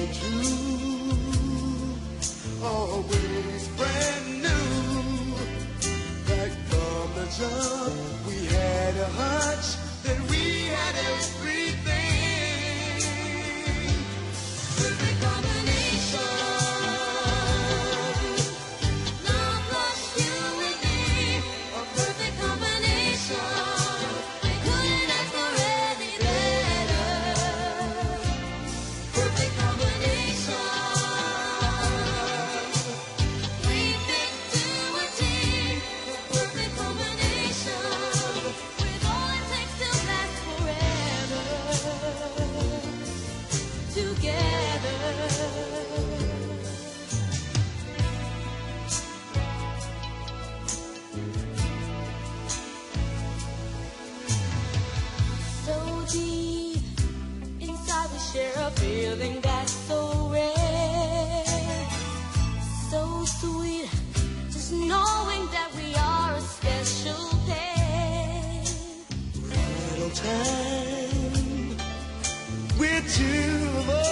true, always brand new. Right from the jump, we had a hunch that we had everything. Perfect combination. Love plus you and me. A perfect combination. We couldn't ask for any better. Perfect combination. We fit to a team. The perfect combination. With all it takes to last forever. Together. So deep inside we share a feeling that's so rare, so sweet, just knowing that we are a special pair. Right on time, we're two of us.